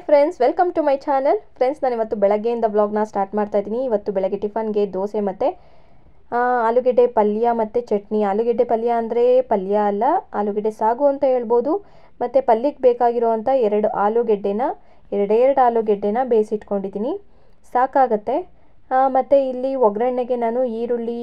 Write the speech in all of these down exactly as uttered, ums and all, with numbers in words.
Friends, welcome to my channel. Friends, ನಾನು ಇವತ್ತು ಬೆಳಗ್ಗೆಯಿಂದ ವ್ಲಾಗ್ನ ಸ್ಟಾರ್ಟ್ ಮಾಡ್ತಾ ಇದ್ದೀನಿ. ಇವತ್ತು ಬೆಳಗ್ಗೆ ಟಿಫನ್ಗೆ ದೋಸೆ ಮತ್ತು ಆಲೂಗೆಡ್ಡೆ ಪಲ್ಯ ಮತ್ತು ಚಟ್ನಿ. ಆಲೂಗೆಡ್ಡೆ ಪಲ್ಯ ಅಂದರೆ ಪಲ್ಯ ಅಲ್ಲ, ಆಲೂಗೆಡ್ಡೆ ಸಾಗು ಅಂತ ಹೇಳ್ಬೋದು. ಮತ್ತು ಪಲ್ಯಕ್ಕೆ ಬೇಕಾಗಿರೋವಂಥ ಎರಡು ಆಲೂಗೆಡ್ಡೆನ ಎರಡೆರಡು ಆಲೂಗೆಡ್ಡೆನ ಬೇಯಿಸಿಟ್ಕೊಂಡಿದ್ದೀನಿ, ಸಾಕಾಗತ್ತೆ. ಮತ್ತು ಇಲ್ಲಿ ಒಗ್ಗರಣೆಗೆ ನಾನು ಈರುಳ್ಳಿ,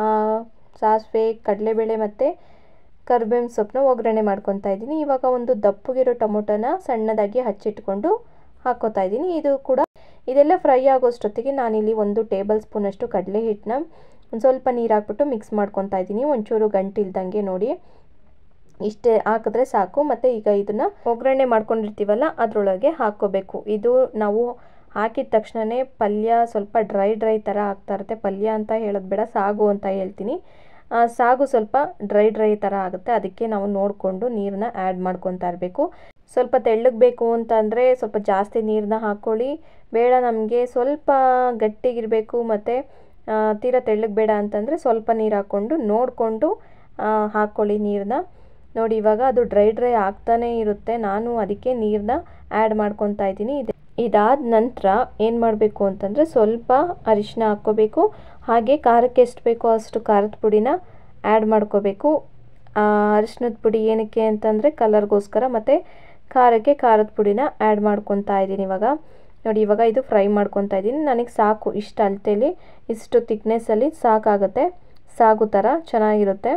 ಸಾಸಿವೆ, ಕಡಲೆಬೇಳೆ ಮತ್ತು ಕರ್ಬೇವಿನ ಸೊಪ್ಪನ್ನ ಒಗ್ಗರಣೆ ಮಾಡ್ಕೊತಾ ಇದ್ದೀನಿ. ಇವಾಗ ಒಂದು ದಪ್ಪಗಿರೋ ಟೊಮೊಟೊನ ಸಣ್ಣದಾಗಿ ಹಚ್ಚಿಟ್ಕೊಂಡು ಹಾಕ್ಕೋತಾ ಇದ್ದೀನಿ. ಇದು ಕೂಡ ಇದೆಲ್ಲ ಫ್ರೈ ಆಗೋಷ್ಟೊತ್ತಿಗೆ ನಾನಿಲ್ಲಿ ಒಂದು ಟೇಬಲ್ ಸ್ಪೂನಷ್ಟು ಕಡಲೆ ಹಿಟ್ಟನ್ನ ಒಂದು ಸ್ವಲ್ಪ ನೀರು ಹಾಕ್ಬಿಟ್ಟು ಮಿಕ್ಸ್ ಮಾಡ್ಕೊತಾ ಇದ್ದೀನಿ, ಒಂಚೂರು ಗಂಟಿಲ್ದಂಗೆ. ನೋಡಿ, ಇಷ್ಟೇ ಹಾಕಿದ್ರೆ ಸಾಕು. ಮತ್ತು ಈಗ ಇದನ್ನು ಒಗ್ಗರಣೆ ಮಾಡ್ಕೊಂಡಿರ್ತೀವಲ್ಲ ಅದರೊಳಗೆ ಹಾಕ್ಕೋಬೇಕು. ಇದು ನಾವು ಹಾಕಿದ ತಕ್ಷಣವೇ ಪಲ್ಯ ಸ್ವಲ್ಪ ಡ್ರೈ ಡ್ರೈ ಥರ ಆಗ್ತಾ ಇರುತ್ತೆ. ಪಲ್ಯ ಅಂತ ಹೇಳೋದು ಬೇಡ, ಸಾಗು ಅಂತ ಹೇಳ್ತೀನಿ. ಸಾಗು ಸ್ವಲ್ಪ ಡ್ರೈ ಡ್ರೈ ಥರ ಆಗುತ್ತೆ, ಅದಕ್ಕೆ ನಾವು ನೋಡಿಕೊಂಡು ನೀರನ್ನ ಆ್ಯಡ್ ಮಾಡ್ಕೊತಾ ಇರಬೇಕು. ಸ್ವಲ್ಪ ತೆಳ್ಳಗೆ ಬೇಕು ಅಂತ ಅಂದರೆ ಸ್ವಲ್ಪ ಜಾಸ್ತಿ ನೀರನ್ನ ಹಾಕ್ಕೊಳ್ಳಿ. ಬೇಡ ನಮಗೆ ಸ್ವಲ್ಪ ಗಟ್ಟಿಗಿರಬೇಕು ಮತ್ತು ತೀರಾ ತೆಳ್ಳಗೆ ಬೇಡ ಅಂತಂದರೆ ಸ್ವಲ್ಪ ನೀರು ಹಾಕ್ಕೊಂಡು ನೋಡಿಕೊಂಡು ಹಾಕ್ಕೊಳ್ಳಿ ನೀರನ್ನ. ನೋಡಿ, ಇವಾಗ ಅದು ಡ್ರೈ ಡ್ರೈ ಆಗ್ತಾನೇ ಇರುತ್ತೆ, ನಾನು ಅದಕ್ಕೆ ನೀರನ್ನ ಆ್ಯಡ್ ಮಾಡ್ಕೊತಾ ಇದ್ದೀನಿ. ಇದೆ ಇದಾದ ನಂತರ ಏನು ಮಾಡಬೇಕು ಅಂತಂದರೆ ಸ್ವಲ್ಪ ಅರಿಶಿನ ಹಾಕ್ಕೋಬೇಕು. ಹಾಗೆ ಖಾರಕ್ಕೆ ಎಷ್ಟು ಬೇಕೋ ಅಷ್ಟು ಖಾರದ ಪುಡಿನ ಆ್ಯಡ್ ಮಾಡ್ಕೋಬೇಕು. ಅರಿಶಿನದ ಪುಡಿ ಏನಕ್ಕೆ ಅಂತಂದರೆ ಕಲರ್ಗೋಸ್ಕರ, ಮತ್ತು ಖಾರಕ್ಕೆ ಖಾರದ ಪುಡಿನ ಆ್ಯಡ್ ಮಾಡ್ಕೊತಾ ಇದ್ದೀನಿ. ಇವಾಗ ನೋಡಿ, ಇವಾಗ ಇದು ಫ್ರೈ ಮಾಡ್ಕೊತಾ ಇದ್ದೀನಿ. ನನಗೆ ಸಾಕು, ಇಷ್ಟು ಅಳತೆಯಲ್ಲಿ ಇಷ್ಟು ತಿಕ್ನೆಸ್ಸಲ್ಲಿ ಸಾಕಾಗುತ್ತೆ. ಸಾಗು ಥರ ಚೆನ್ನಾಗಿರುತ್ತೆ.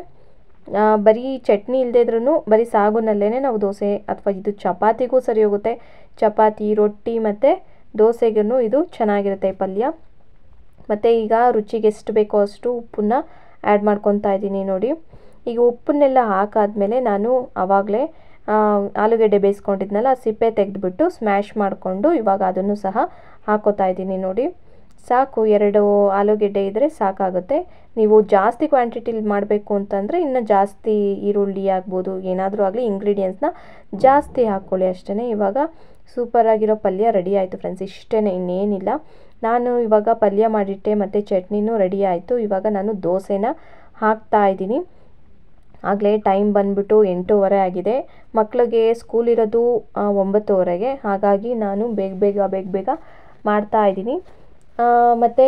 ಬರೀ ಚಟ್ನಿ ಇಲ್ಲದೇ ಇದ್ರೂ ಬರೀ ಸಾಗುನಲ್ಲೇ ನಾವು ದೋಸೆ ಅಥವಾ ಇದು ಚಪಾತಿಗೂ ಸರಿ ಹೋಗುತ್ತೆ. ಚಪಾತಿ, ರೊಟ್ಟಿ ಮತ್ತು ದೋಸೆಗೂ ಇದು ಚೆನ್ನಾಗಿರುತ್ತೆ ಈ ಪಲ್ಯ. ಮತ್ತು ಈಗ ರುಚಿಗೆ ಎಷ್ಟು ಬೇಕೋ ಅಷ್ಟು ಉಪ್ಪನ್ನ ಆ್ಯಡ್ ಮಾಡ್ಕೊತಾ ಇದ್ದೀನಿ. ನೋಡಿ, ಈಗ ಉಪ್ಪನ್ನೆಲ್ಲ ಹಾಕಾದ್ಮೇಲೆ ನಾನು ಆವಾಗಲೇ ಆಲೂಗೆಡ್ಡೆ ಬೇಯಿಸ್ಕೊಂಡಿದ್ನಲ್ಲ, ಸಿಪ್ಪೆ ತೆಗೆದುಬಿಟ್ಟು ಸ್ಮ್ಯಾಶ್ ಮಾಡಿಕೊಂಡು ಇವಾಗ ಅದನ್ನು ಸಹ ಹಾಕೋತಾ ಇದ್ದೀನಿ. ನೋಡಿ, ಸಾಕು, ಎರಡು ಆಲೂಗೆಡ್ಡೆ ಇದ್ದರೆ ಸಾಕಾಗುತ್ತೆ. ನೀವು ಜಾಸ್ತಿ ಕ್ವಾಂಟಿಟಿಲಿ ಮಾಡಬೇಕು ಅಂತಂದರೆ ಇನ್ನು ಜಾಸ್ತಿ ಈರುಳ್ಳಿ ಆಗ್ಬೋದು, ಏನಾದರೂ ಆಗಲಿ ಇಂಗ್ರೀಡಿಯೆಂಟ್ಸ್ನ ಜಾಸ್ತಿ ಹಾಕ್ಕೊಳ್ಳಿ ಅಷ್ಟೇ. ಇವಾಗ ಸೂಪರಾಗಿರೋ ಪಲ್ಯ ರೆಡಿ ಆಯಿತು ಫ್ರೆಂಡ್ಸ್, ಇಷ್ಟೇ, ಇನ್ನೇನಿಲ್ಲ. ನಾನು ಇವಾಗ ಪಲ್ಯ ಮಾಡಿಟ್ಟೆ ಮತ್ತು ಚಟ್ನಿನೂ ರೆಡಿ ಆಯಿತು. ಇವಾಗ ನಾನು ದೋಸೆನ ಹಾಕ್ತಾ ಇದ್ದೀನಿ. ಆಗಲೇ ಟೈಮ್ ಬಂದುಬಿಟ್ಟು ಎಂಟೂವರೆ ಆಗಿದೆ. ಮಕ್ಕಳಿಗೆ ಸ್ಕೂಲ್ ಇರೋದು ಒಂಬತ್ತುವರೆಗೆ, ಹಾಗಾಗಿ ನಾನು ಬೇಗ ಬೇಗ ಬೇಗ ಬೇಗ ಮಾಡ್ತಾ ಇದ್ದೀನಿ. ಮತ್ತು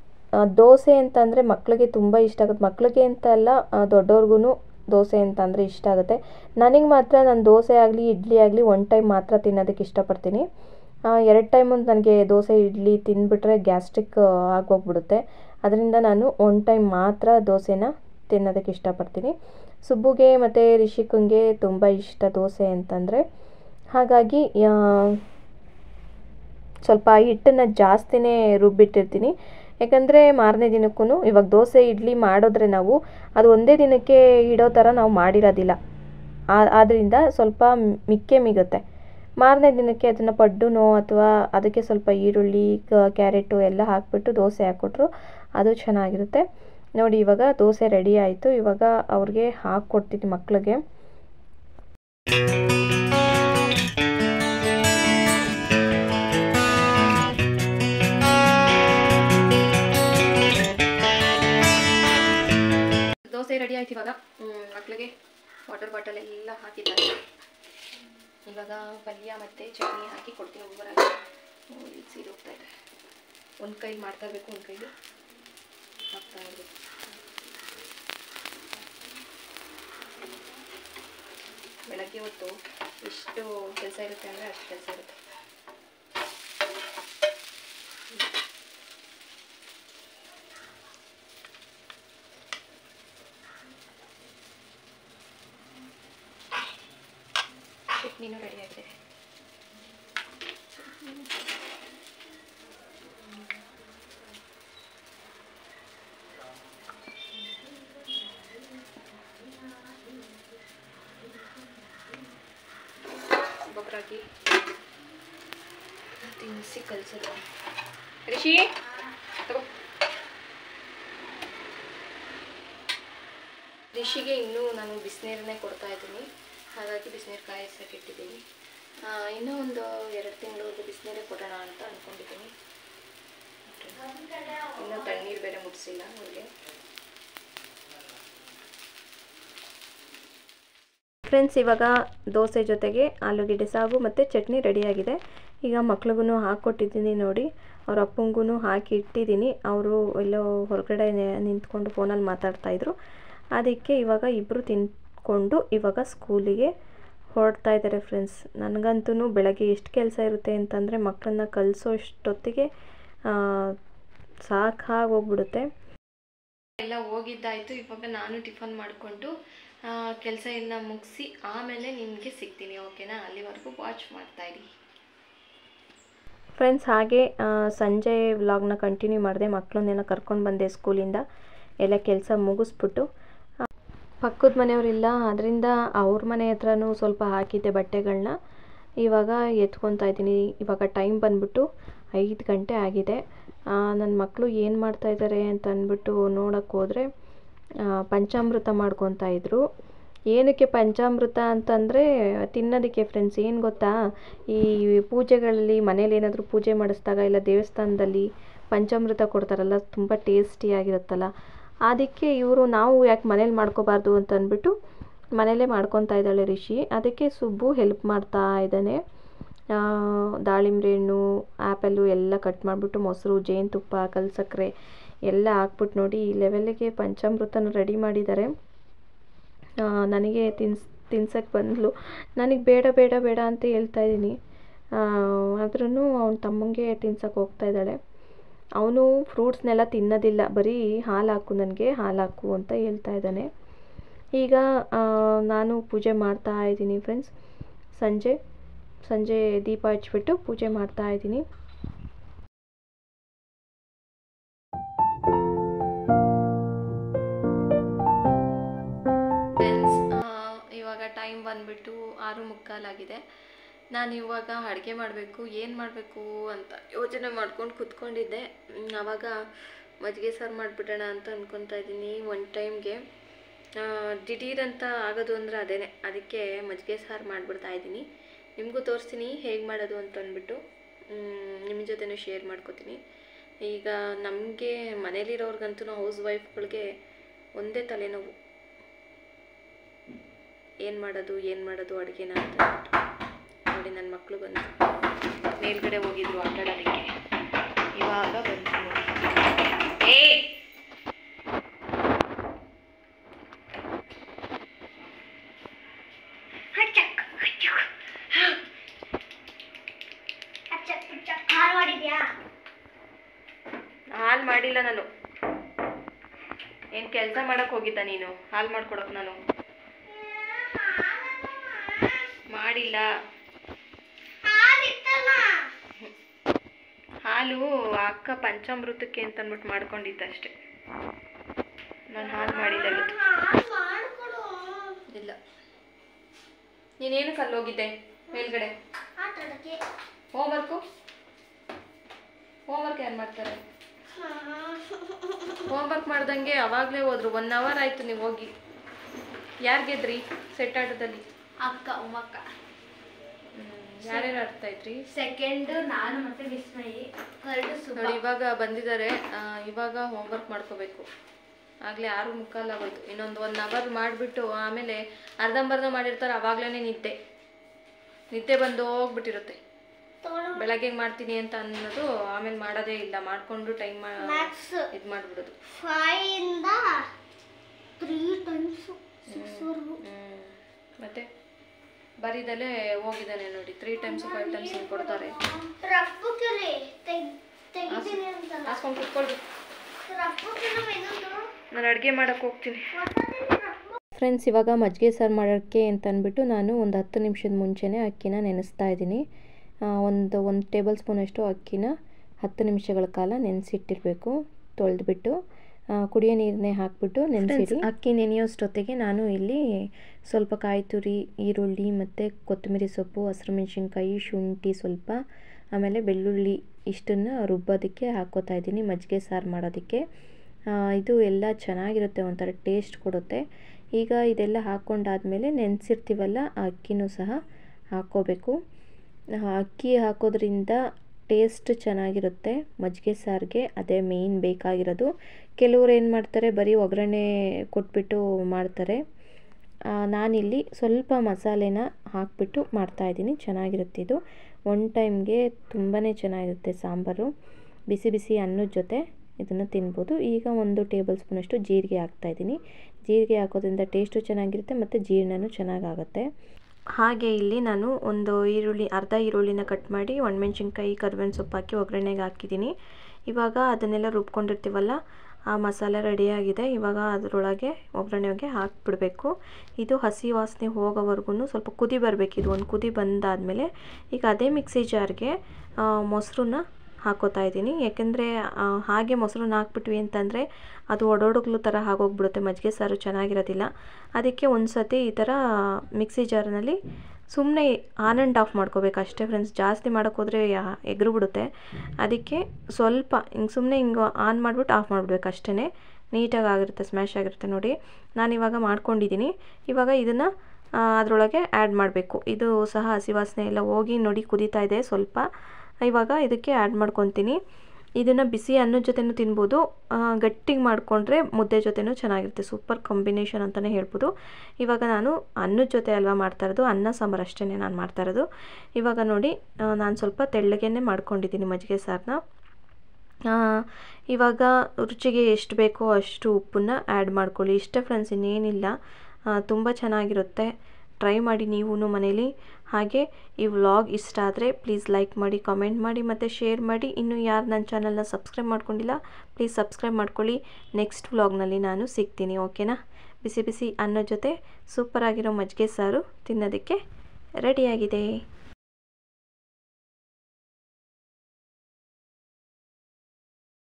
ದೋಸೆ ಅಂತಂದರೆ ಮಕ್ಕಳಿಗೆ ತುಂಬ ಇಷ್ಟ ಆಗುತ್ತೆ. ಮಕ್ಕಳಿಗೆ ಅಂತ ಅಲ್ಲ, ದೊಡ್ಡವ್ರಿಗೂ ದೋಸೆ ಅಂತಂದರೆ ಇಷ್ಟ ಆಗುತ್ತೆ. ನನಗೆ ಮಾತ್ರ ನಾನು ದೋಸೆ ಆಗಲಿ ಇಡ್ಲಿ ಆಗಲಿ ಒನ್ ಟೈಮ್ ಮಾತ್ರ ತಿನ್ನೋದಕ್ಕೆ ಇಷ್ಟಪಡ್ತೀನಿ. ಎರಡು ಟೈಮು ನನಗೆ ದೋಸೆ ಇಡ್ಲಿ ತಿಂದುಬಿಟ್ರೆ ಗ್ಯಾಸ್ಟ್ರಿಕ್ ಆಗೋಗ್ಬಿಡುತ್ತೆ. ಅದರಿಂದ ನಾನು ಒನ್ ಟೈಮ್ ಮಾತ್ರ ದೋಸೆನ ತಿನ್ನೋದಕ್ಕೆ ಇಷ್ಟಪಡ್ತೀನಿ. ಸುಬ್ಬುಗೆ ಮತ್ತು ರಿಷಿಕಂಗೆ ತುಂಬ ಇಷ್ಟ ದೋಸೆ ಅಂತಂದರೆ, ಹಾಗಾಗಿ ಸ್ವಲ್ಪ ಹಿಟ್ಟನ್ನು ಜಾಸ್ತಿನೇ ರುಬ್ಬಿಟ್ಟಿರ್ತೀನಿ. ಯಾಕಂದರೆ ಮಾರನೇ ದಿನಕ್ಕೂ ಇವಾಗ ದೋಸೆ ಇಡ್ಲಿ ಮಾಡಿದ್ರೆ ನಾವು ಅದು ಒಂದೇ ದಿನಕ್ಕೆ ಇಡೋ ಥರ ನಾವು ಮಾಡಿರೋದಿಲ್ಲ. ಆದ್ದರಿಂದ ಸ್ವಲ್ಪ ಮಿಕ್ಕೆ ಮಿಗುತ್ತೆ. ಮಾರನೇ ದಿನಕ್ಕೆ ಅದನ್ನು ಪಡ್ಡುನೋ ಅಥವಾ ಅದಕ್ಕೆ ಸ್ವಲ್ಪ ಈರುಳ್ಳಿ, ಕ್ಯಾರೆಟು ಎಲ್ಲ ಹಾಕಿಬಿಟ್ಟು ದೋಸೆ ಹಾಕ್ಕೊಟ್ರು ಅದು ಚೆನ್ನಾಗಿರುತ್ತೆ. ನೋಡಿ, ಇವಾಗ ದೋಸೆ ರೆಡಿ ಆಯಿತು. ಇವಾಗ ಅವ್ರಿಗೆ ಹಾಕ್ಕೊಡ್ತೀನಿ ಮಕ್ಕಳಿಗೆ. ದೋಸೆ ರೆಡಿ ಆಯ್ತು. ಇವಾಗ ಮಕ್ಕಳಿಗೆ ವಾಟರ್ ಬಾಟಲ್ ಎಲ್ಲ ಹಾಕಿದ್ದಾರೆ. ಇವಾಗ ಪಲ್ಯ ಮತ್ತು ಚಟ್ನಿ ಹಾಕಿ ಕೊಡ್ತೀನಿ ಒಬ್ಬರಾಗಿ. ಸೀರೆ ಹೋಗ್ತಾ ಇದೆ, ಒಂದು ಕೈ ಮಾಡ್ತಾ ಇರಬೇಕು, ಒಂದು ಕೈಗೆ ಹಾಕ್ತಾ ಇರಬೇಕು. ಬೆಳಗ್ಗೆ ಹೊತ್ತು ಎಷ್ಟು ಕೆಲಸ ಇರುತ್ತೆ ಅಂದರೆ ಅಷ್ಟು ಕೆಲಸ ಇರುತ್ತೆ. ಚಟ್ನಿನೂ ರೆಡಿಯಾಗಿದೆ. ಒಬ್ಬೊಬ್ಬರಾಗಿ ತಿನ್ನಿಸಿ ಕಲಿಸೋದು. ರಿಷಿ ತಗೋ. ರಿಷಿಗೆ ಇನ್ನೂ ನಾನು ಬಿಸಿನೀರನ್ನೇ ಕೊಡ್ತಾ ಇದ್ದೀನಿ, ಹಾಗಾಗಿ ಬಿಸಿನೀರು ಕಾಯಿಸಕ್ಕೆ ಇಟ್ಟಿದ್ದೀನಿ. ಇನ್ನೂ ಒಂದು ಎರಡು ತಿಂಗಳವರೆಗೂ ಬಿಸಿನೀರೇ ಕೊಡೋಣ ಅಂತ ಅಂದ್ಕೊಂಡಿದ್ದೀನಿ. ಇನ್ನೂ ತಣ್ಣೀರು ಬೇರೆ ಮುಟ್ಟಿಸಿಲ್ಲ ಅವರಿಗೆ. ಫ್ರೆಂಡ್ಸ್, ಇವಾಗ ದೋಸೆ ಜೊತೆಗೆ ಆಲೂಗೆಡ್ಡೆ ಸಾಗು ಮತ್ತು ಚಟ್ನಿ ರೆಡಿಯಾಗಿದೆ. ಈಗ ಮಕ್ಳಿಗೂ ಹಾಕ್ಕೊಟ್ಟಿದ್ದೀನಿ ನೋಡಿ, ಅವ್ರ ಅಪ್ಪಂಗೂ ಹಾಕಿ ಇಟ್ಟಿದ್ದೀನಿ. ಅವರು ಎಲ್ಲೋ ಹೊರಗಡೆ ನಿಂತ್ಕೊಂಡು ಫೋನಲ್ಲಿ ಮಾತಾಡ್ತಾಯಿದ್ರು. ಅದಕ್ಕೆ ಇವಾಗ ಇಬ್ಬರು ತಿಂದ್ಕೊಂಡು ಇವಾಗ ಸ್ಕೂಲಿಗೆ ಹೊರಡ್ತಾ ಇದ್ದಾರೆ ಫ್ರೆಂಡ್ಸ್. ನನಗಂತೂ ಬೆಳಗ್ಗೆ ಎಷ್ಟು ಕೆಲಸ ಇರುತ್ತೆ ಅಂತಂದರೆ ಮಕ್ಕಳನ್ನ ಕಲಿಸೋ ಅಷ್ಟೊತ್ತಿಗೆ ಸಾಕಾಗೋಗ್ಬಿಡುತ್ತೆ. ಎಲ್ಲ ಹೋಗಿದ್ದಾಯಿತು. ಇವಾಗ ನಾನು ಟಿಫನ್ ಮಾಡಿಕೊಂಡು ಕೆಲಸ ಎಲ್ಲ ಮುಗಿಸಿ ಆಮೇಲೆ ನಿಮಗೆ ಸಿಗ್ತೀನಿ, ಓಕೆನಾ? ಅಲ್ಲಿವರೆಗೂ ವಾಚ್ ಮಾಡ್ತಾಯಿರಿ ಫ್ರೆಂಡ್ಸ್. ಹಾಗೆ ಸಂಜೆ ವ್ಲಾಗ್ನ ಕಂಟಿನ್ಯೂ ಮಾಡಿದೆ. ಮಕ್ಕಳನ್ನೆಲ್ಲ ಕರ್ಕೊಂಡು ಬಂದೆ ಸ್ಕೂಲಿಂದ. ಎಲ್ಲ ಕೆಲಸ ಮುಗಿಸ್ಬಿಟ್ಟು ಪಕ್ಕದ ಮನೆಯವರಿಲ್ಲ, ಅದರಿಂದ ಅವ್ರ ಮನೆ ಹತ್ರನೂ ಸ್ವಲ್ಪ ಹಾಕಿದ್ದೆ ಬಟ್ಟೆಗಳನ್ನ. ಇವಾಗ ಎತ್ಕೊತಾ ಇದ್ದೀನಿ. ಇವಾಗ ಟೈಮ್ ಬಂದ್ಬಿಟ್ಟು ಐದು ಗಂಟೆ ಆಗಿದೆ. ನನ್ನ ಮಕ್ಕಳು ಏನು ಮಾಡ್ತಾಯಿದ್ದಾರೆ ಅಂತ ಅಂದ್ಬಿಟ್ಟು ನೋಡೋಕ್ಕೆ ಹೋದರೆ ಪಂಚಾಮೃತ ಮಾಡ್ಕೊತಾ ಇದ್ರು. ಏನಕ್ಕೆ ಪಂಚಾಮೃತ ಅಂತಂದರೆ ತಿನ್ನೋದಕ್ಕೆ ಫ್ರೆಂಡ್ಸ್. ಏನು ಗೊತ್ತಾ, ಈ ಪೂಜೆಗಳಲ್ಲಿ ಮನೇಲಿ ಏನಾದರೂ ಪೂಜೆ ಮಾಡಿಸಿದಾಗ ಇಲ್ಲ ದೇವಸ್ಥಾನದಲ್ಲಿ ಪಂಚಾಮೃತ ಕೊಡ್ತಾರಲ್ಲ, ತುಂಬ ಟೇಸ್ಟಿಯಾಗಿರುತ್ತಲ್ಲ. ಅದಕ್ಕೆ ಇವರು ನಾವು ಯಾಕೆ ಮನೇಲಿ ಮಾಡ್ಕೋಬಾರ್ದು ಅಂತ ಅಂದ್ಬಿಟ್ಟು ಮನೇಲೇ ಮಾಡ್ಕೊತಾ ಇದ್ದಾಳೆ ರಿಷಿ. ಅದಕ್ಕೆ ಸುಬ್ಬು ಹೆಲ್ಪ್ ಮಾಡ್ತಾ ಇದ್ದಾನೆ. ದಾಳಿಂಬೆ ಹಣ್ಣು, ಆ್ಯಪಲ್ಲು ಎಲ್ಲ ಕಟ್ ಮಾಡಿಬಿಟ್ಟು ಮೊಸರು, ಜೇನುತುಪ್ಪ, ಕಲ್ ಸಕ್ಕರೆ ಎಲ್ಲ ಹಾಕ್ಬಿಟ್ಟು ನೋಡಿ ಈ ಲೆವೆಲ್ಗೆ ಪಂಚಾಮೃತನ ರೆಡಿ ಮಾಡಿದ್ದಾರೆ. ನನಗೆ ತಿನ್ಸ್ ತಿನ್ಸಕ್ಕೆ ಬಂದಳು. ನನಗೆ ಬೇಡ ಬೇಡ ಬೇಡ ಅಂತ ಹೇಳ್ತಾ ಇದ್ದೀನಿ. ಆದ್ರೂ ಅವನ ತಮ್ಮಂಗೆ ತಿನ್ಸಕ್ಕೆ ಹೋಗ್ತಾ ಇದ್ದಾಳೆ. ಅವನು ಫ್ರೂಟ್ಸ್ನೆಲ್ಲ ತಿನ್ನೋದಿಲ್ಲ, ಬರೀ ಹಾಲು ಹಾಕು ನನಗೆ, ಹಾಲು ಹಾಕು ಅಂತ ಹೇಳ್ತಾ ಇದ್ದಾನೆ. ಈಗ ನಾನು ಪೂಜೆ ಮಾಡ್ತಾ ಇದ್ದೀನಿ ಫ್ರೆಂಡ್ಸ್. ಸಂಜೆ ಸಂಜೆ ದೀಪ ಹಚ್ಬಿಟ್ಟು ಪೂಜೆ ಮಾಡ್ತಾ ಇದ್ದೀನಿ. ಫ್ರೆಂಡ್ಸ್, ಇವಾಗ ಟೈಮ್ ಬಂದುಬಿಟ್ಟು ಆರು ಮುಕ್ಕಾಲಾಗಿದೆ. ನಾನು ಇವಾಗ ಅಡುಗೆ ಮಾಡಬೇಕು, ಏನು ಮಾಡಬೇಕು ಅಂತ ಯೋಚನೆ ಮಾಡ್ಕೊಂಡು ಕೂತ್ಕೊಂಡಿದ್ದೆ. ಆವಾಗ ಮಜ್ಜಿಗೆ ಸಾರು ಮಾಡಿಬಿಡೋಣ ಅಂತ ಅಂದ್ಕೊತಾ ಇದ್ದೀನಿ. ಒನ್ ಟೈಮ್ಗೆ ದಿಢೀರಂತ ಆಗೋದು ಅಂದರೆ ಅದೇನೆ. ಅದಕ್ಕೆ ಮಜ್ಜಿಗೆ ಸಾರು ಮಾಡಿಬಿಡ್ತಾ ಇದ್ದೀನಿ. ನಿಮಗೂ ತೋರಿಸ್ತೀನಿ ಹೇಗೆ ಮಾಡೋದು ಅಂತ ಅಂದ್ಬಿಟ್ಟು ನಿಮ್ಮ ಜೊತೆನೂ ಶೇರ್ ಮಾಡ್ಕೋತೀನಿ. ಈಗ ನಮಗೆ ಮನೇಲಿರೋರ್ಗಂತೂ ಹೌಸ್ ವೈಫ್ಗಳಿಗೆ ಒಂದೇ ತಲೆನೋವು, ಏನು ಮಾಡೋದು ಏನು ಮಾಡೋದು ಅಡುಗೆನ ಅಂತ ನೋಡಿ. ನನ್ನ ಮಕ್ಕಳು ಬಂದು ಮೇಲ್ಗಡೆ ಹೋಗಿದ್ರು ಆಟ ಆಡೋದಕ್ಕೆ, ಇವಾಗ ಬಂದು ಏ ಹಾಲು ಮಾಡಿಲ್ಲ ನಾನು. ಏನು ಕೆಲಸ ಮಾಡಕ್ಕೆ ಹೋಗಿದ್ದ ನೀನು? ಹಾಲು ಮಾಡ್ಕೊಡಕ್ಕೆ ನಾನು ಮಾಡಿಲ್ಲ. ಹಾಲು ಅಕ್ಕ ಪಂಚಾಮೃತಕ್ಕೆ ಅಂತ ಅಂದ್ಬಿಟ್ಟು ಮಾಡ್ಕೊಂಡಿದ್ದಷ್ಟೆ. ನಾನು ಹಾಲು ಮಾಡಿಲ್ಲ. ಇಲ್ಲ, ನೀನೇನಕ್ಕೆ ಅಲ್ಲಿ ಹೋಗಿದ್ದೆ ಮೇಲ್ಗಡೆ? ಹೋಮ್ವರ್ಕು ಹೋಮ್ವರ್ಕ್ ಏನು ಮಾಡ್ತಾರೆ? ಹೋಮ್ವರ್ಕ್ ಮಾಡ್ದಂಗೆ ಅವಾಗಲೇ ಹೋದ್ರು. ಒನ್ ಅವರ್ ಆಯಿತು ನೀವು ಹೋಗಿ. ಯಾರು ಗೆದ್ರಿ ಸೆಟ್ ಆಟದಲ್ಲಿ? ಅಕ್ಕ ಉಮ್ಮಕ್ಕ. ಯಾರ್ಯಾರು ಆಡ್ತಾ ಇದ್ರಿ? ಸೆಕೆಂಡ್ ನಾನು ಮತ್ತೆ ವಿಸ್ಮಯಿ, ಥರ್ಡ್ ಸುಬ್ಬ. ನೋಡಿ ಇವಾಗ ಬಂದಿದ್ದಾರೆ. ಇವಾಗ ಹೋಮ್ವರ್ಕ್ ಮಾಡ್ಕೋಬೇಕು. ಆಗಲೇ ಆರು ಮುಕ್ಕಾಲು ಆಗೋಯ್ತು. ಇನ್ನೊಂದು ಒನ್ ಅವರ್ ಮಾಡಿಬಿಟ್ಟು ಆಮೇಲೆ ಅರ್ಧಂಬರ್ಧ ಮಾಡಿರ್ತಾರೆ. ಆವಾಗಲೇ ನಿದ್ದೆ ನಿದ್ದೆ ಬಂದು ಹೋಗ್ಬಿಟ್ಟಿರುತ್ತೆ. ಬೆಳಗ್ಗೆ ಮಾಡ್ತೀನಿ ಅಂತ ಅನ್ನೋದು ಆಮೇಲೆ ಮಾಡೋದೇ ಇಲ್ಲ. ಮಾಡಿಕೊಂಡು ಟೈಮ್ ಇದು ಮಾಡಿಬಿಡೋದು. ಫೈವಿಂದ ತ್ರೀ ಟೈಮ್ಸ್ ಮತ್ತೆ ಬರೀದಲ್ಲೇ ಹೋಗಿದ್ದಾನೆ ನೋಡಿ. ತ್ರೀ ಟೈಮ್ಸ್ ಫೈವ್ ಟೈಮ್ಸ್ ಹಿಂಗೆ ಕೊಡ್ತಾರೆ. ಹಾಸ್ಕೊಂಡು ಕುತ್ಕೊಳ್ಬೇಕು. ನಾನು ಅಡುಗೆ ಮಾಡೋಕ್ಕೆ ಹೋಗ್ತೀನಿ ಫ್ರೆಂಡ್ಸ್. ಇವಾಗ ಮಜ್ಜಿಗೆ ಸಾರು ಮಾಡೋಕ್ಕೆ ಅಂತ ಅಂದ್ಬಿಟ್ಟು ನಾನು ಒಂದು ಹತ್ತು ನಿಮಿಷದ ಮುಂಚೆನೇ ಅಕ್ಕಿನ ನೆನೆಸ್ತಾ ಇದ್ದೀನಿ. ಒಂದು ಒಂದು ಟೇಬಲ್ ಸ್ಪೂನಷ್ಟು ಅಕ್ಕಿನ ಹತ್ತು ನಿಮಿಷಗಳ ಕಾಲ ನೆನೆಸಿಟ್ಟಿರಬೇಕು. ತೊಳೆದ್ಬಿಟ್ಟು ಕುಡಿಯೋ ನೀರನ್ನೇ ಹಾಕಿಬಿಟ್ಟು ನೆನೆಸಿಡಿ. ಅಕ್ಕಿ ನೆನೆಯೋಷ್ಟೊತ್ತಿಗೆ ನಾನು ಇಲ್ಲಿ ಸ್ವಲ್ಪ ಕಾಯಿ ತುರಿ, ಈರುಳ್ಳಿ ಮತ್ತು ಕೊತ್ತಂಬರಿ ಸೊಪ್ಪು, ಹಸಿರು ಮೆಣಸಿನ್ಕಾಯಿ, ಶುಂಠಿ ಸ್ವಲ್ಪ, ಆಮೇಲೆ ಬೆಳ್ಳುಳ್ಳಿ ಇಷ್ಟನ್ನು ರುಬ್ಬೋದಕ್ಕೆ ಹಾಕ್ಕೋತಾ ಇದ್ದೀನಿ ಮಜ್ಜಿಗೆ ಸಾರು ಮಾಡೋದಕ್ಕೆ. ಇದು ಎಲ್ಲ ಚೆನ್ನಾಗಿರುತ್ತೆ, ಒಂಥರ ಟೇಸ್ಟ್ ಕೊಡುತ್ತೆ. ಈಗ ಇದೆಲ್ಲ ಹಾಕ್ಕೊಂಡಾದ್ಮೇಲೆ ನೆನೆಸಿರ್ತೀವಲ್ಲ ಆ ಅಕ್ಕಿನೂ ಸಹ ಹಾಕ್ಕೋಬೇಕು. ಅಕ್ಕಿ ಹಾಕೋದ್ರಿಂದ ಟೇಸ್ಟ್ ಚೆನ್ನಾಗಿರುತ್ತೆ ಮಜ್ಜಿಗೆ ಸಾರಿಗೆ. ಅದೇ ಮೇಯ್ನ್ ಬೇಕಾಗಿರೋದು. ಕೆಲವ್ರು ಏನು ಮಾಡ್ತಾರೆ, ಬರೀ ಒಗ್ಗರಣೆ ಕೊಟ್ಬಿಟ್ಟು ಮಾಡ್ತಾರೆ. ನಾನಿಲ್ಲಿ ಸ್ವಲ್ಪ ಮಸಾಲೆನ ಹಾಕಿಬಿಟ್ಟು ಮಾಡ್ತಾಯಿದ್ದೀನಿ. ಚೆನ್ನಾಗಿರುತ್ತೆ ಇದು. ಒನ್ ಟೈಮ್ಗೆ ತುಂಬಾ ಚೆನ್ನಾಗಿರುತ್ತೆ ಸಾಂಬಾರು. ಬಿಸಿ ಬಿಸಿ ಅನ್ನದ ಜೊತೆ ಇದನ್ನು ತಿನ್ಬೋದು. ಈಗ ಒಂದು ಟೇಬಲ್ ಸ್ಪೂನಷ್ಟು ಜೀರಿಗೆ ಹಾಕ್ತಾಯಿದ್ದೀನಿ. ಜೀರಿಗೆ ಹಾಕೋದ್ರಿಂದ ಟೇಸ್ಟು ಚೆನ್ನಾಗಿರುತ್ತೆ ಮತ್ತು ಜೀರ್ಣನೂ ಚೆನ್ನಾಗಾಗುತ್ತೆ. ಹಾಗೆ ಇಲ್ಲಿ ನಾನು ಒಂದು ಈರುಳ್ಳಿ ಅರ್ಧ ಈರುಳ್ಳಿನ ಕಟ್ ಮಾಡಿ ಒಣಮೆಣ್ಸಿನ್ಕಾಯಿ ಕರಿಬೇವಿನ ಸೊಪ್ಪು ಹಾಕಿ ಒಗ್ಗರಣೆಗೆ ಹಾಕಿದ್ದೀನಿ. ಇವಾಗ ಅದನ್ನೆಲ್ಲ ರುಬ್ಕೊಂಡಿರ್ತೀವಲ್ಲ ಆ ಮಸಾಲೆ ರೆಡಿಯಾಗಿದೆ. ಇವಾಗ ಅದರೊಳಗೆ ಒಗ್ಗರಣೆಗೆ ಹಾಕಿಬಿಡಬೇಕು. ಇದು ಹಸಿ ವಾಸನೆ ಹೋಗೋವರೆಗೂ ಸ್ವಲ್ಪ ಕುದಿ ಬರಬೇಕು. ಇದು ಒಂದು ಕುದಿ ಬಂದಾದಮೇಲೆ ಈಗ ಅದೇ ಮಿಕ್ಸಿ ಜಾರ್ಗೆ ಮೊಸರನ್ನ ಹಾಕೋತಾ ಇದ್ದೀನಿ. ಯಾಕೆಂದರೆ ಹಾಗೆ ಮೊಸರನ್ನ ಹಾಕ್ಬಿಟ್ವಿ ಅಂತಂದರೆ ಅದು ಒಡೊಡಗ್ಲು ಥರ ಆಗೋಗ್ಬಿಡುತ್ತೆ, ಮಜ್ಜಿಗೆ ಸಾರು ಚೆನ್ನಾಗಿರೋದಿಲ್ಲ. ಅದಕ್ಕೆ ಒಂದು ಸತಿ ಈ ಥರ ಮಿಕ್ಸಿ ಜಾರ್ನಲ್ಲಿ ಸುಮ್ಮನೆ ಆನ್ ಆ್ಯಂಡ್ ಆಫ್ ಮಾಡ್ಕೋಬೇಕು ಅಷ್ಟೇ ಫ್ರೆಂಡ್ಸ್. ಜಾಸ್ತಿ ಮಾಡೋಕ್ಕೋದ್ರೆ ಎಗರು ಬಿಡುತ್ತೆ. ಅದಕ್ಕೆ ಸ್ವಲ್ಪ ಹಿಂಗೆ ಸುಮ್ಮನೆ ಹಿಂಗೆ ಆನ್ ಮಾಡಿಬಿಟ್ಟು ಆಫ್ ಮಾಡಿಬಿಡ್ಬೇಕು ಅಷ್ಟೇ. ನೀಟಾಗಿ ಆಗಿರುತ್ತೆ, ಸ್ಮ್ಯಾಶ್ ಆಗಿರುತ್ತೆ. ನೋಡಿ ನಾನಿವಾಗ ಮಾಡ್ಕೊಂಡಿದ್ದೀನಿ. ಇವಾಗ ಇದನ್ನು ಅದರೊಳಗೆ ಆ್ಯಡ್ ಮಾಡಬೇಕು. ಇದು ಸಹ ಹಸಿ ವಾಸನೆ ಎಲ್ಲ ಹೋಗಿ ನೋಡಿ ಕುದೀತಾ ಇದೆ ಸ್ವಲ್ಪ. ಇವಾಗ ಇದಕ್ಕೆ ಆ್ಯಡ್ ಮಾಡ್ಕೊತೀನಿ. ಇದನ್ನು ಬಿಸಿ ಅನ್ನದ ಜೊತೆನೂ ತಿನ್ಬೋದು, ಗಟ್ಟಿಗೆ ಮಾಡಿಕೊಂಡ್ರೆ ಮುದ್ದೆ ಜೊತೆನೂ ಚೆನ್ನಾಗಿರುತ್ತೆ. ಸೂಪರ್ ಕಾಂಬಿನೇಷನ್ ಅಂತಲೇ ಹೇಳ್ಬೋದು. ಇವಾಗ ನಾನು ಅನ್ನದ ಜೊತೆ ಅಲ್ವಾ ಮಾಡ್ತಾ ಇರೋದು, ಅನ್ನ ಸಾಂಬಾರು ಅಷ್ಟೇ ನಾನು ಮಾಡ್ತಾ ಇರೋದು. ಇವಾಗ ನೋಡಿ ನಾನು ಸ್ವಲ್ಪ ತೆಳ್ಳಗೆನೇ ಮಾಡ್ಕೊಂಡಿದ್ದೀನಿ ಮಜ್ಜಿಗೆ ಸಾರನ್ನ. ಇವಾಗ ರುಚಿಗೆ ಎಷ್ಟು ಬೇಕೋ ಅಷ್ಟು ಉಪ್ಪನ್ನು ಆ್ಯಡ್ ಮಾಡ್ಕೊಳ್ಳಿ. ಇಷ್ಟೇ ಫ್ರೆಂಡ್ಸ್, ಇನ್ನೇನಿಲ್ಲ. ತುಂಬ ಚೆನ್ನಾಗಿರುತ್ತೆ. ಟ್ರೈ ಮಾಡಿ ನೀವು ಮನೇಲಿ. ಹಾಗೆ ಈ ವ್ಲಾಗ್ ಇಷ್ಟ ಆದರೆ ಪ್ಲೀಸ್ ಲೈಕ್ ಮಾಡಿ, ಕಾಮೆಂಟ್ ಮಾಡಿ ಮತ್ತು ಶೇರ್ ಮಾಡಿ. ಇನ್ನು ಯಾರು ನನ್ನ ಚಾನಲ್ನ ಸಬ್ಸ್ಕ್ರೈಬ್ ಮಾಡ್ಕೊಂಡಿಲ್ಲ ಪ್ಲೀಸ್ ಸಬ್ಸ್ಕ್ರೈಬ್ ಮಾಡ್ಕೊಳ್ಳಿ. ನೆಕ್ಸ್ಟ್ ವ್ಲಾಗ್ನಲ್ಲಿ ನಾನು ಸಿಗ್ತೀನಿ, ಓಕೆನಾ? ಬಿಸಿ ಬಿಸಿ ಅನ್ನೋ ಜೊತೆ ಸೂಪರಾಗಿರೋ ಮಜ್ಜಿಗೆ ಸಾರು ತಿನ್ನೋದಕ್ಕೆ ರೆಡಿಯಾಗಿದೆ.